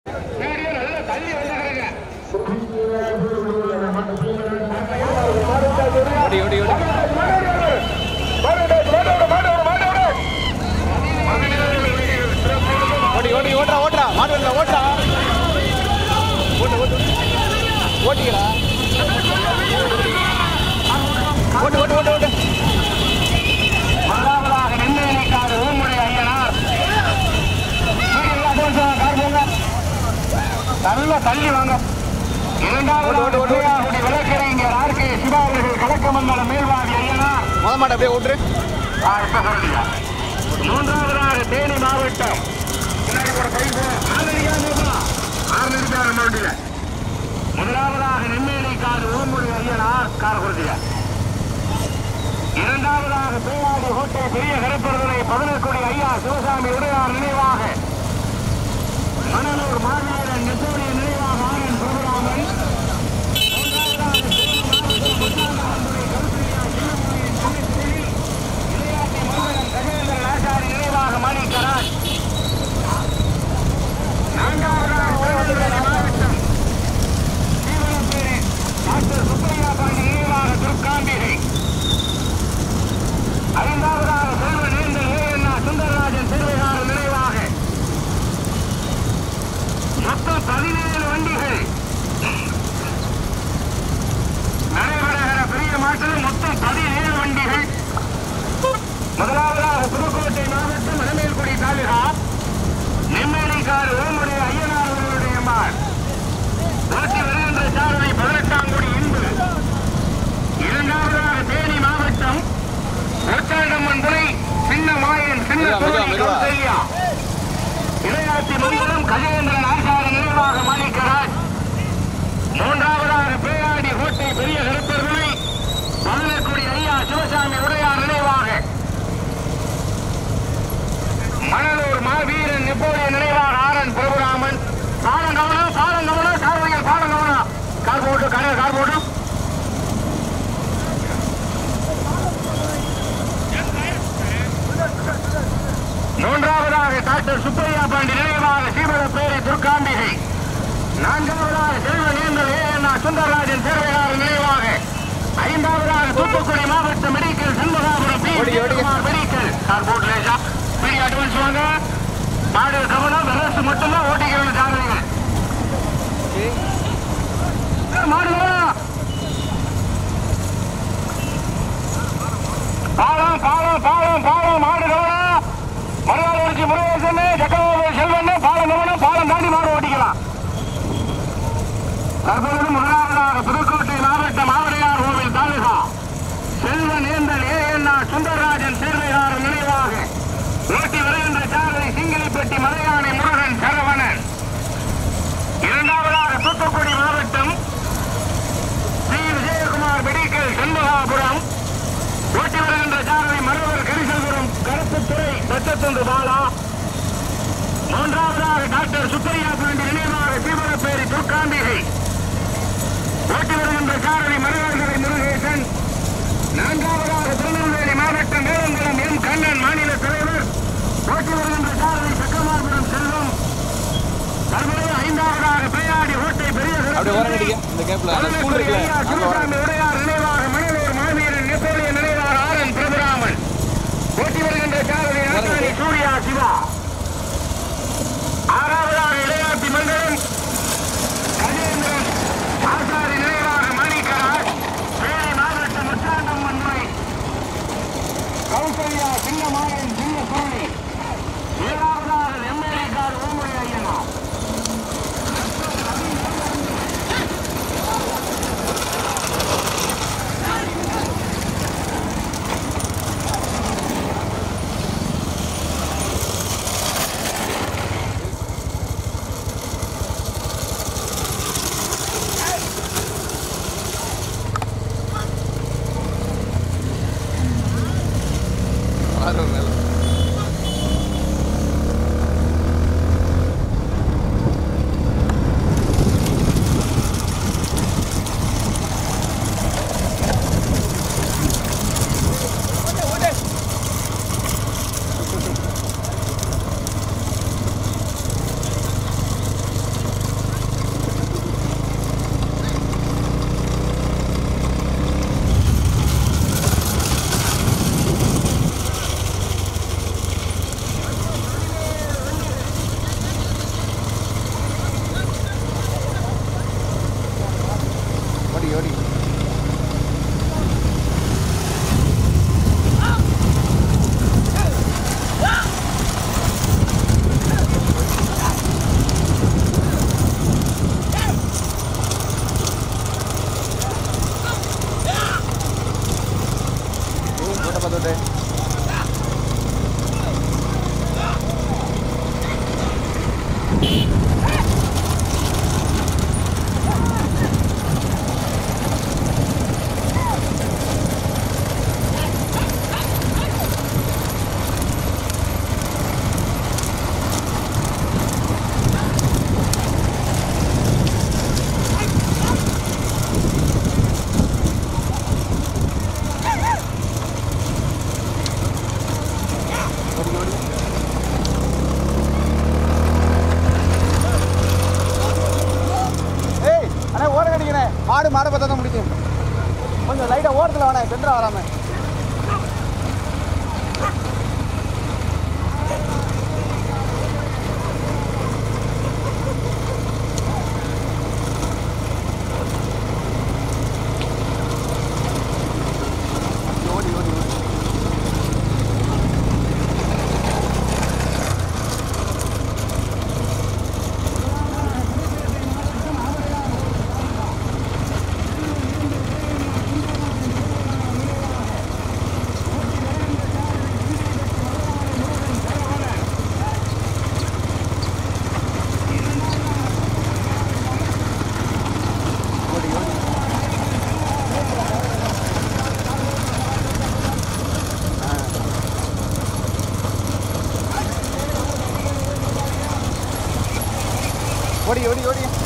நல்லா தள்ளி வாங்க. இரண்டாவது விளக்கறிஞர் ஆர்கே சிவா அவர்கள் கலக்கமங்கல மேல்வாதி ஐயனார் மாட்ட அப்படியே ஓட்டுரு. மூன்றாவதாக தேனி மாவட்டம் முதலாவதாக நெம்மேலிக்காடு ஓமுடி ஐயனார் காரகுருதிய. இரண்டாவதாக பேயாடி ஹோட்டல் பெரிய கருப்பர்களை 11 ஐயா சிவசாமி உடையார் நினைவாக மணலூர் மாவீரன் நெப்போலியன் நினைவாக ஆனந்த் பிரபுராமன். கஜேந்திரன் ஆச்சாரி நினைவாக மாணிக்கராஜ். நான்காவதாக மாவட்டம் சீவனப்பேரி டாக்டர் சுப்பையா பாண்டி நினைவாக துர்காம்பிகை. ஐந்தாவதாக செல்வ நேர்ந்தல் ஏஎன்ஆ சுந்தரராஜன் திருவையாறு நினைவாக மொத்தம் 17 வண்டிகள் நடைபெறுகிற பெரிய மாற்றத்தில் மொத்தம் 17 வண்டிகள். முதலாவதாக புதுக்கோட்டை மாவட்டம் மணமேல்குடி தாலுகா நெம்மேலிக்காடு ஓமுடி ஐயனார் அவர்களுடைய மார் ஓட்டி வருகின்ற சாரதி 18ஆங்குடி இன்பு. இரண்டாவதாக தேனி மாவட்டம் ஒற்றாண்டம்மன் துணை சின்ன மாயன் சின்ன கௌசல்யா இளையாட்சி மந்திரம் கஜேந்திரன் ஆச்சாரி நினைவாக மாணிக்கராஜ். மூன்றாவதாக பேயாடி கோட்டை பெரிய கருப்பர்களை 11 ஐயா சிவசாமி உடையார் நினைவாக மணலூர் மாவீரன் நெப்போலியன் நினைவாக ஆனந்த் பிரபுராமன். பாலம் கவனம் சாரதிகள் பாலம் கவனம். கார் போட்டு கடையில் கார் போட்டு. மூன்றாவதாக டாக்டர் சுப்பையா பாண்டி நினைவாக சீவனப்பேரி துர்காம்பிகை. நான்காவதாக செல்வ நேர்ந்தல் ஏஎன்ஆ சுந்தரராஜன் சேர்வையாளர் நினைவாக. ஐந்தாவதாக தூத்துக்குடி மாவட்ட மெடிக்கல் சண்முகாபுரம் மெடிக்கல் கார் போட்டு லேசா பெரிய அட்வான்ஸ் வாங்க. மாடு கவனம் வெரசு மட்டும்தான் ஓட்டிக்கிறோம் சாரதிகள். மாடு பாலம் பாலம் பாலம் பாலம் மாடு கவனம். மருவாளூர்ச்சி முருகேசன் சக்கரவர்த்தி செல்வன் பாலம் கவனம். பாலம் தாண்டி மாடு ஓட்டிக்கலாம். தற்போது முதலாவதாக புதுக்கோட்டை மாவட்டம் ஆவரையார் கோவில் தாலுகா செல்வ நேர்ந்தல் ஏஎன்ஆ சுந்தரராஜன் சேர்வையாளர் நினைவாக ஓட்டி வருகின்ற சாரதி சிங்கிலிப்பட்டி மலையானை முருகன் சரவணன். இரண்டாவதாக தூத்துக்குடி மாவட்டம் ஸ்ரீ விஜயகுமார் மெடிக்கல் சண்முகாபுரம் ஓட்டி வருகின்ற சாரதி மருவர் கரிசல்புரம் கருப்புத்துறை தச்சத்துண்டு பாலா. மூன்றாவதாக டாக்டர் சுப்பையா பாண்டி நினைவாக சீவனப்பேரி துர்காம்பிகை ஓட்டி வருகின்ற சாரதி மருவர்களை முருகேசன். நான்காவதாக திருநெல்வேலி மாவட்டம் மேலங்குளம் எம் கண்ணன் மாநில தலைவர் ஓட்டி வருகின்ற சாரதி சக்கரமாபுரம் செல்வம். தற்போது ஐந்தாவதாக பேயாடி ஓட்டை பெரிய சிவசாமி உடையார் நினைவாக மணலூர் மாவீரன் நெப்போலியன் நினைவாக ஆனந்த் பிரபுராமன் ஓட்டி வருகின்ற சாரதி ஆசாரி சூர்யா சிவா. ஆறாவதாக இளையாட்சி மந்திரம் கஜேந்திரன் ஆசாரி நினைவாக மாணிக்கராஜ் தேனி மாவட்டம் முத்தாண்டம்மன் துணை கௌசல்யா சின்னமாயன் சின்ன சுருளி. ஏழாவதாக நெம்மேலிக்காடு ஓமுடி ஐயனார். மாடு பார்த்தா தான் முடிக்கும். கொஞ்சம் லைட்டாக ஓரத்தில் வேணாம், சென்டராக வராமல். ஓடி ஓடி ஓடி ஓடி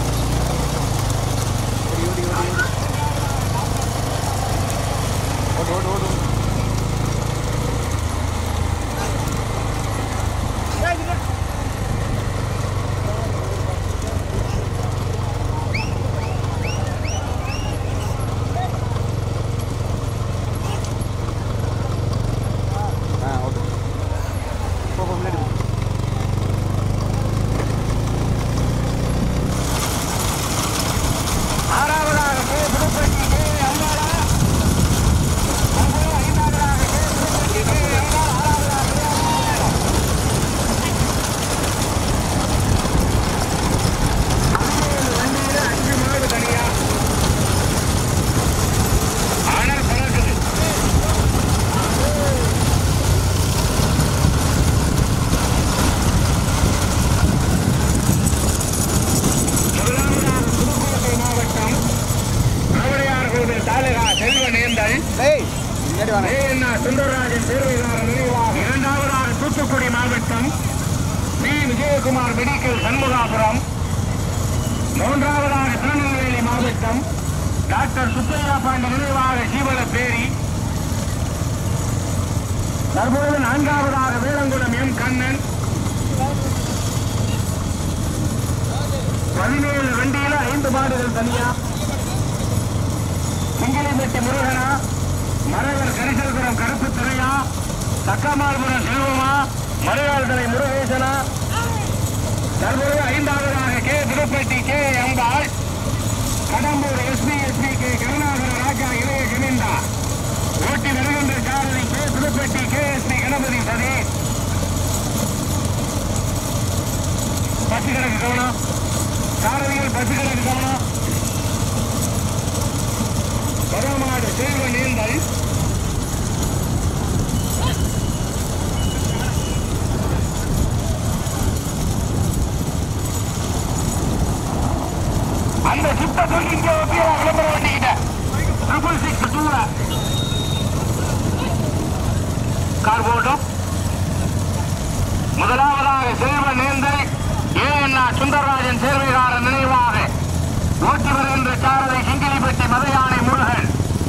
ஓடி ஓடி ஓடி ஓடி ஓடி சுந்தரராஜன் சேர்வையாளர் நினைவாக இரண்டாவதாக தூத்துக்குடி மாவட்டம் பி. விஜயகுமார் மெடிக்கல் சண்முகாபுரம், மூன்றாவதாக திருநெல்வேலி மாவட்டம் டாக்டர் சுப்பையா பாண்டி நினைவாக சீவலப்பேரி, தற்போது நான்காவதாக வேளங்குளம் எம். கண்ணன், 17 வண்டியில 5 மாடுகள் தனியா, சிங்கிலிப்பட்டி முருகனா, மரவர் கரிசல்புரம் கருப்பு துறையா, தக்கமால்புரம் செல்வமா, மலையாளத்தலை முருகேசனா, தற்போது 5ஆவதாக K. Tiruppatti K. Ambal, Kadambur SP K. Karunakara Raja இளைய ஜமீன்தா, ஓட்டி வருகின்ற சாரதி கே. திருப்பட்டி KSP கணபதி சதி. பசு கணக்கு கவனம், சாரதிகள் பசு கணக்கு கவனம். வடமாடு செல்வ நீந்தல், அந்த சித்த சொல்லி இங்க ஒப்பியா விளம்பர வண்டிக்கிட்ட 666 கார் போட்டும். முதலாவதாக செல்வ நேந்தல் ஏஎன்ஆ சுந்தரராஜன் சேர்வையாளர் நினைவாக ஓட்டி வருகின்ற சாரதி சிங்கிலிப்பட்டி மதையானை முருகன்.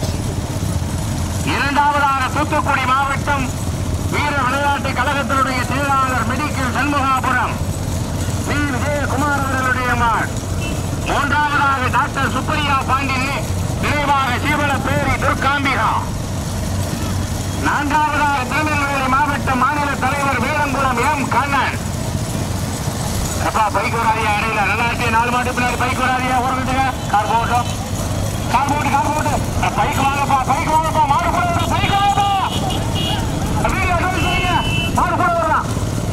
இரண்டாவதாக தூத்துக்குடி மாவட்டம் வீர விளையாட்டு கழகத்தினுடைய செயலாளர் மெடிக்கல் சண்முகாபுரம் பி. விஜயகுமார் அவர்களுடைய மாள். மூன்றாவதாக டாக்டர் சுப்பையா பாண்டி நினைவாக சீவலப்பேரி துர்காம்பிகா. நான்காவதாக திருநெல்வேலி மாவட்ட மாநில தலைவர் வேளங்குளம் எம். கண்ணன். அப்பா பைக் வராதியா, இடையில நல்லா இருக்கு, 4 மாட்டு பின்னாடி பைக் வராதியா, ஓடுறதுங்க. கார் போட்டோம், கார் போட்டு பைக் வாங்கப்பா, பைக் வாங்கப்பா, மாடு கூட வர, பைக் வாங்கப்பா, அப்படின்னு சொல்லுங்க, மாடு கூட வரலாம்.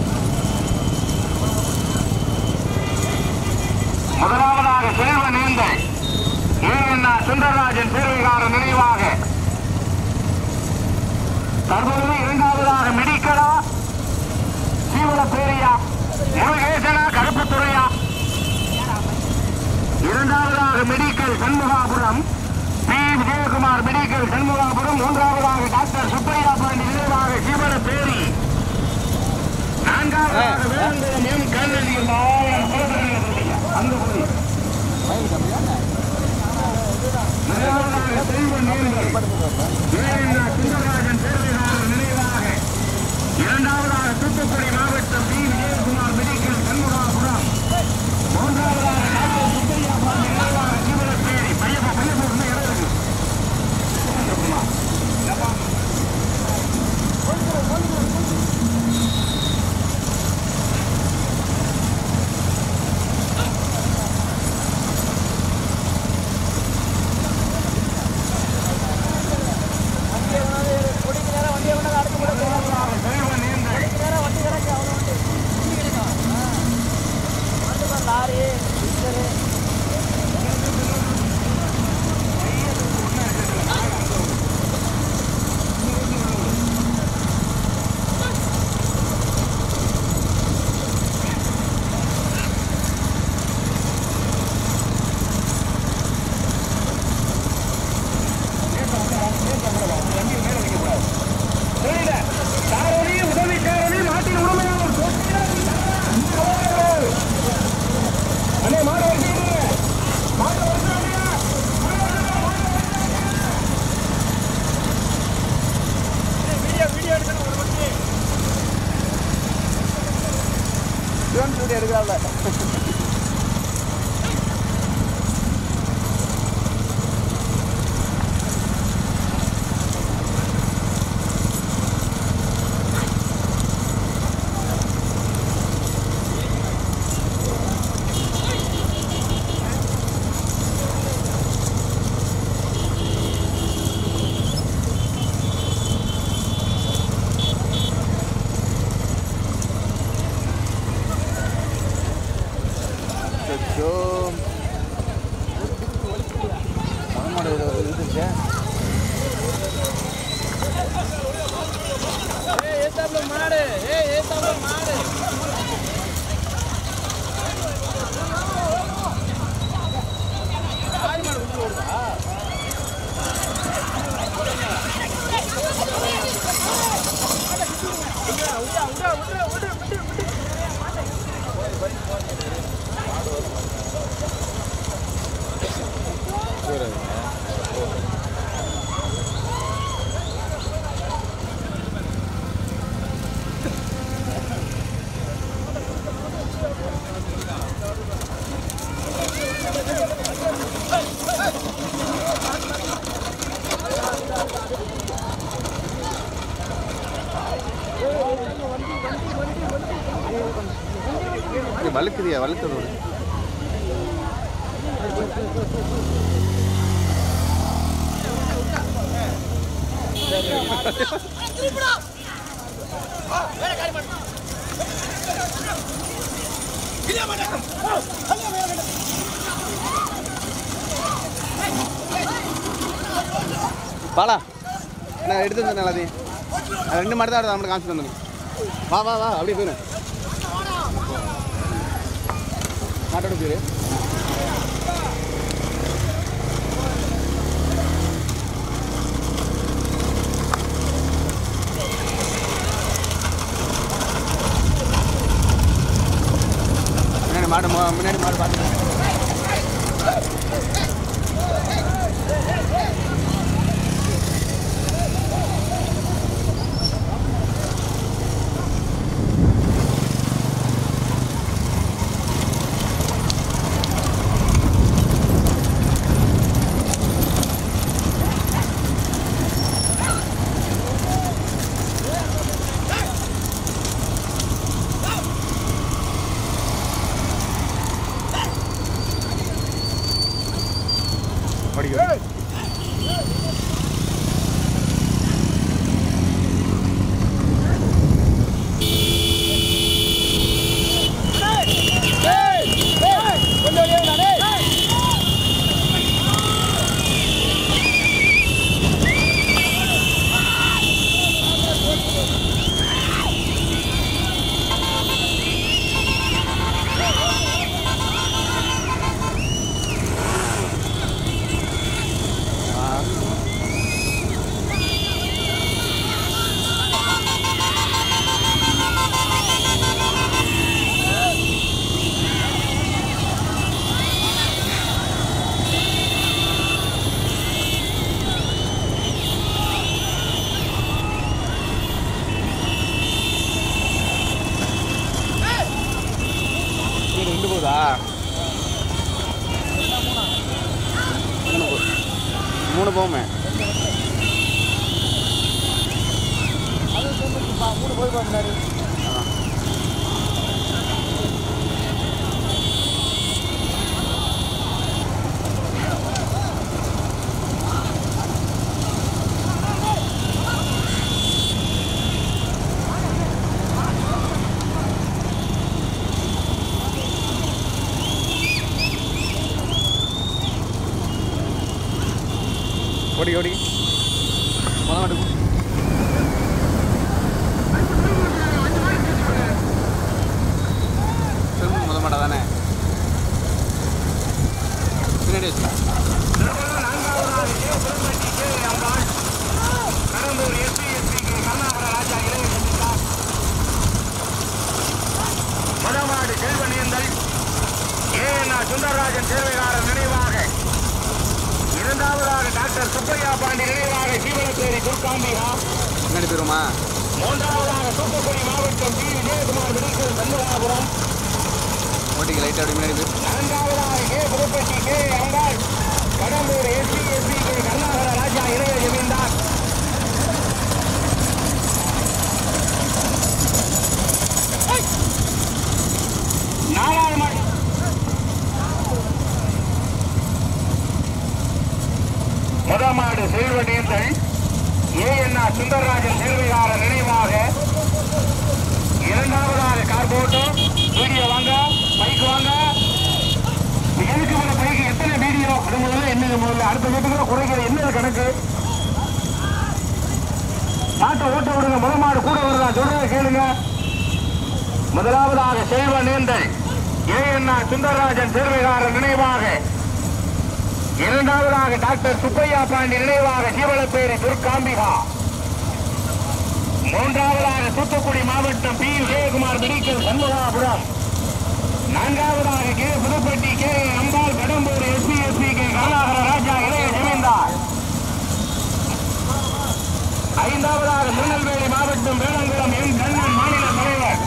முதலாவதாக செல்வ நேந்தல் ஏஎன்ஆ சுந்தரராஜன் சேர்வையாளர் நினைவாக, தற்போது இரண்டாவதாக மெடிக்கலா சீவலப்பேரியா முருகேசனா கருப்புத்துறையா, இரண்டாவதாக medical Shanmugapuram P. Vijayakumar medical Shanmugapuram, மூன்றாவதாக டாக்டர் சுப்பையா பாண்டி நினைவாக சீவலப்பேரி, நான்காவதாக வேளங்குளம் எம். கண்ணன். அந்த போய் சுந்தரராஜன் சேர்வையாளர் நினைவாக, இரண்டாவதாக தூத்துக்குடி மாவட்டம் பி. விஜயகுமார் மெடிக்கல் சண்முகாபுரம், மூன்றாவதாக டாக்டர் சுப்பையா பாண்டி நினைவாக சீவலப்பேரி பையப்பா ஷோ மாடு இருந்துச்சு. மாடு மாடு வழுக்குதியா வழுக்குது பாலா நான் எடுத்து வந்தேன் எல்லாத்தையும் 2 மாடு தான் நம்மளுக்கு காமிச்சு வந்தேன். வா வா வா அப்படியே போயிரு மாட்டோட பேரு முன்னாடி மாடு பார்த்து மூணு போமே மூணு போய் முன்னாடி ஓடி ஓடி மாடு முத மாட்டா தானே பின்னாடி வச்சு மதமாடு செல்வனியந்தல் சுந்தரராஜன் சேவையாளர் நினைவாக 2வது டாக்டர் சுப்பையா பாண்டி நினைவாக சீவனப்பேரி துர்காம்பிகா பின்னாடி போயிருமா. 3வது தூத்துக்குடி மாவட்டம் டி விஜயகுமார் மெடிக்கல் சண்முகாபுரம் ஓட்டிக்கு லைட் அப்படி முன்னாடி போய் 4வது கே புதுப்பட்டி கே அங்காள் கடம்பூர் எஸ்பி கருணாகர ராஜா இளைய ஜமீன்தார் 4வது மாடு முதமாடு செல்வனேந்தல் ஏஎன்ஆர் சுந்தரராஜன் சேவையாளர் நினைவாக 2வது கார்போட்டோ வீடியோ வாங்க மைக் வாங்க என்னங்க முதல்ல அடுத்த வீட்டுக்குள்ள குறைக்கிற என்னது கணக்கு? மாட்டை ஓட்ட விடுங்க. முதல் மாடு கூட வருதா சொல்றத கேளுங்க. முதலாவதாக செல்வ நேந்தல் ஏஎன்ஆ சுந்தரராஜன் சேர்வைகாரர் நினைவாக, இரண்டாவதாக டாக்டர் சுப்பையா பாண்டி நினைவாக ஜீவனப்பேரி துர்காம்பிகா, மூன்றாவதாக தூத்துக்குடி மாவட்டம் பி விஜயகுமார் மெடிக்கல் சண்முகாபுரம், நான்காவதாக K Pudupatti K Ambal Kadambur SP K Karunakara Raja இளைய ஜமீன்தார், ஐந்தாவதாக திருநெல்வேலி மாவட்டம் வேளங்குளம் எம் கண்ணன் மாநில தலைவர்.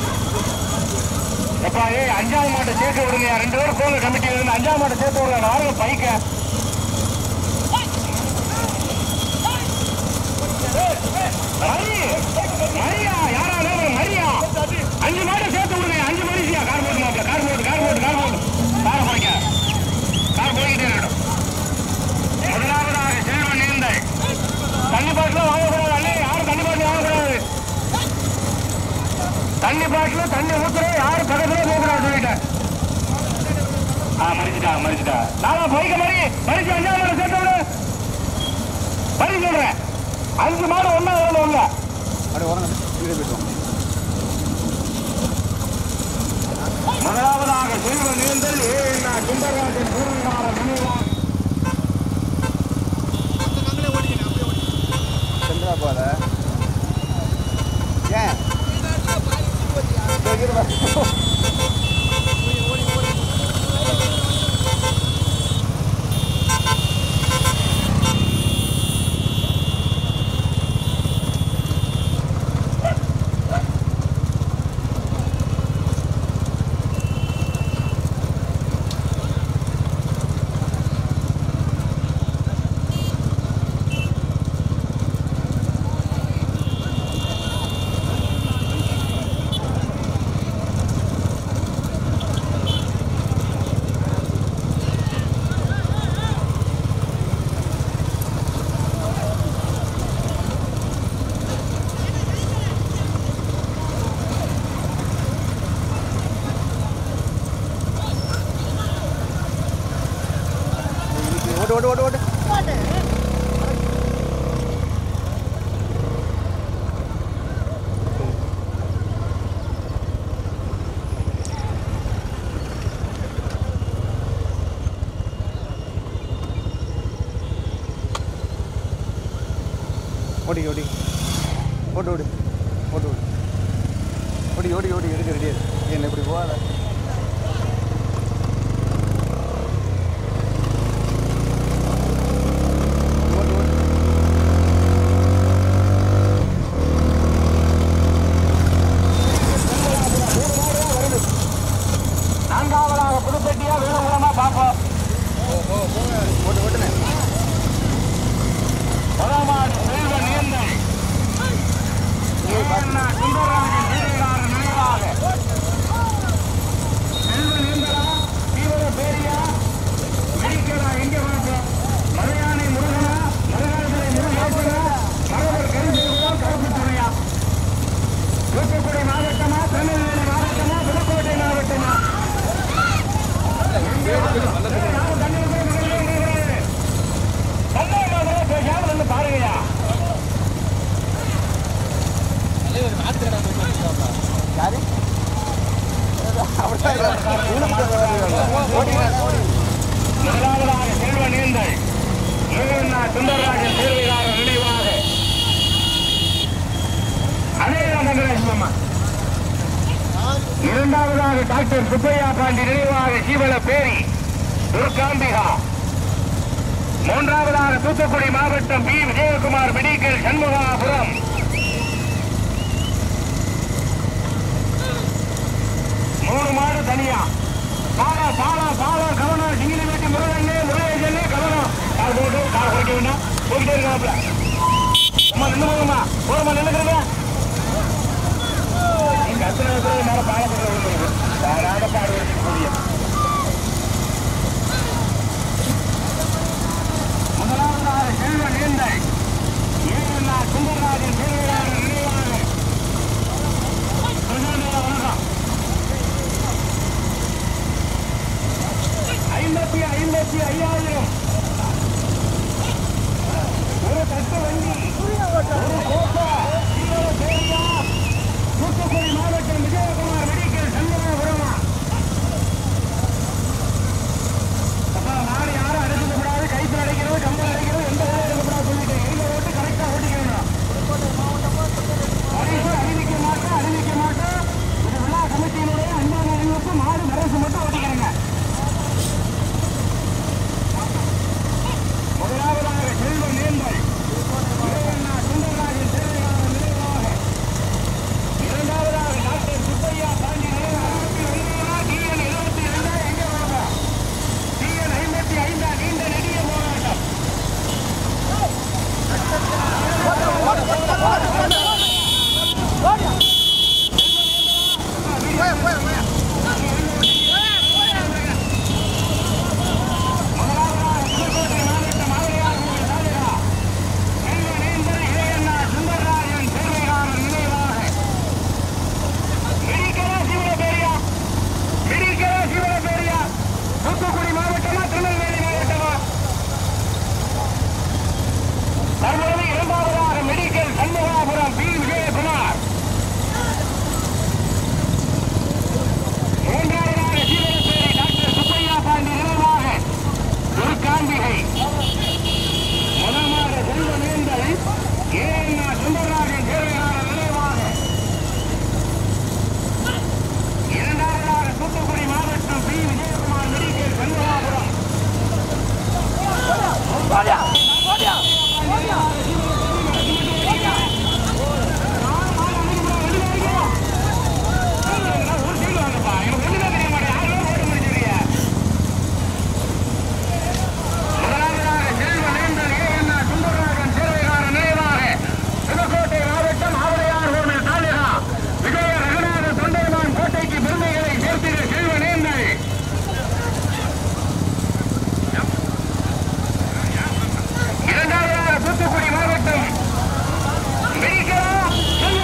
எப்பா அஞ்சாவது மாட்டை சேர்த்து விடுங்க. 2 பேரும் போங்க கமிட்டியில இருந்து. 5ஆம் மாட்டை சேர்த்து விடுங்க. நானும் பைக்க மரியா யாரா மரியா 5 மாட்டை சேர்த்து விடுங்க. 5 மணிசியா கார் போட்டு மாப்பிள கார் போய்க்க கார் போய்கிட்டே இருக்கட்டும். முதலாவதாக செல்வ நேர்ந்தல் தண்ணி பாட்டில வாங்கக்கூடாது. அண்ணே யாரும் தண்ணி பாட்டில் வாங்கக்கூடாது. தண்ணி பாட்டில தண்ணி ஊத்துற யாரும் பக்கத்துல போகக்கூடாது சொல்லிட்டேன். மறிச்சுட்டா நானா போய்க்க மறிச்சு 5ஆம் மாடு சேர்த்து விடு. மறி சொல்றேன் 5 மாடு ஒன்னா இல்ல முதலாவதாக செல்வ நேர்ந்தல் ஏஎன்ஆ சுந்தரராஜன் பூர்வீகார நினைவாக போல ஏன் ஓடு ஓடி எடுக்க ரெடியா என்ன இப்படி போகாத. நான்காவதாக புதுப்பட்டியா வேணுமா பார்ப்போம். ஓட்டுனேன் முதலாவது செல்வ நேர்ந்தல் சுந்தரராஜன் சேர்வைகாரர் நினைவாக செல்வ நேர்ந்தலா தீவிர பேரியா மெடிக்கலா எங்க பார்ப்போம். மலையானை முருகனா மருகாசனை முருகேசனா மரவர் கருஞ்செல்வா கருப்பு துணையா தூத்துக்குடி மாவட்டமா திருநெல்வேலி மாவட்டமா புதுக்கோட்டை மாவட்டமா பாருங்கயா முதலாவதாக செல்வ நேர்ந்தல் ஏஎன்ஆ சுந்தரராஜன் சேர்வைகாரர் நினைவாக இரண்டாவதாக டாக்டர் சுப்பையா பாண்டி நினைவாக ஜீவனப்பேரி துர்காம்பிகா, மூன்றாவதாக தூத்துக்குடி மாவட்டம் பி விஜயகுமார் மெடிக்கல் சண்முகாபுரம், மூணு மாடு தனியா பாலா பாலா பாலா கவனம் சிங்கிலி வெட்டி முருகண்ணே முருகேசனே கவனம் கார் போட்டு கார் குறைக்க வேண்டாம் போயிட்டே இருக்காப்ல அம்மா நின்று போங்கம்மா போறமா நின்றுக்கிறீங்க நீங்க அத்தனை மேல பாலப்பட்டு பாடு வச்சுக்கூடிய முதலாவதாக செல்வ நேர்ந்தல் ஏஎன்ஆ சுந்தரராஜன் சேர்வையாளர் நினைவாக வணக்கம் 55,000 தூத்துக்குடி மாவட்டம் விஜயகுமார் மெடிக்கல் சண்முகபுரமா அப்பா மாடு யாரும் அடைச்சிக்கூடாது கைத்தில் அடைக்கிறது கம்பல் அடைக்கிறது எந்த வேலையும் இருக்கக்கூடாது சொல்லிட்டேன் எங்க ஓட்டு கரெக்டா ஓட்டிக்கணும் அறிவிக்க மாட்டோம் இது விழா கமிட்டியினுடைய அன்பான அறிவிப்பு மாடு மரசு மட்டும் ஓட்டிக்கிறேங்க முதலாவதாக செல்வம் நேர்ந்தல் சுந்தரராஜன் சேவையாளர் நினைவாக இரண்டாவதாக டாக்டர் சுப்பையா பாண்டி டிஎன் 72 எங்க போறோம் டிஎன் 55 நீண்ட நெடிய போராட்டம் தூத்துக்குடி மாவட்டமா திருநெல்வேலி மாவட்டமா தற்போது இரண்டாவதாக மெடிக்கல் சண்முகாபுரம் பி விஜயகுமார் மூன்றாவதாக சீவரப்பேரி டாக்டர் சுப்பையா பாண்டி நினைவாக துர்காம்பிகை முதலாக செல்வ நேர்ந்தல் ஏன்னா சுந்தரராஜன் சேவையாளர் நினைவாக இரண்டாவதாக தூத்துக்குடி மாவட்டம் பி விஜயகுமார் மெடிக்கல் சண்முகாபுரம் முதலாவதாக செல்வ நேர்ந்தல் ஏன்னா சுந்தரராஜன் சேவையாளர் நினைவாக புதுக்கோட்டை மாவட்டம் ஆவரையார் கோவில் தாலுகா விஜய ரகுநாத தொண்டைமான் கோட்டைக்கு பெருமைகளை சேர்த்திட செல்வ நேர்ந்தல் இரண்டாவதாக தூத்துக்குடி மாவட்டம் மெடிக்கலா செல்வ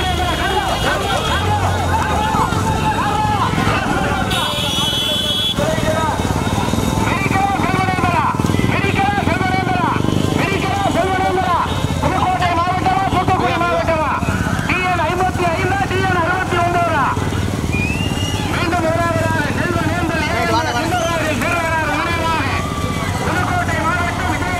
நேர்ந்தலா புதுக்கோட்டை மாவட்டமா தூத்துக்குடி மாவட்டமா டிஎன் 55 டிஎன் 69 மீண்டும் முதலாவதாக செல்வ நேர்ந்தல் சுந்தரராஜன் சேவையாளர் நினைவாக புதுக்கோட்டை மாவட்டம் விஜய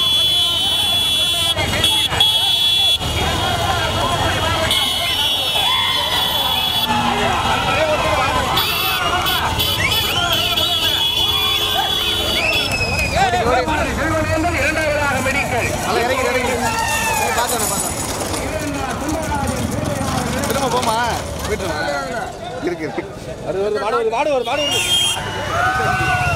செல்வ நேர்ந்தல் இரண்டாவதாக மெடிக்கல் நல்லா இறங்கி பார்த்தேன் திரும்ப போமா போயிட்டு இருக்கு மாடு வருது